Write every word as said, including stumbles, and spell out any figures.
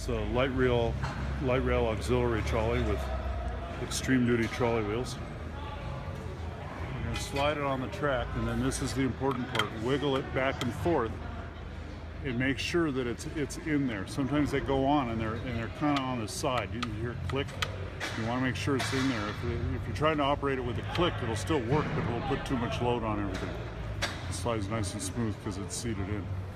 It's a LightRail, LightRail auxiliary trolley with extreme duty trolley wheels. We're going to slide it on the track, and then this is the important part. Wiggle it back and forth and make sure that it's it's in there. Sometimes they go on and they're and they're kind of on the side. You hear a click. You want to make sure it's in there. If, if you're trying to operate it with a click, it'll still work, but it'll put too much load on everything. It slides nice and smooth because it's seated in.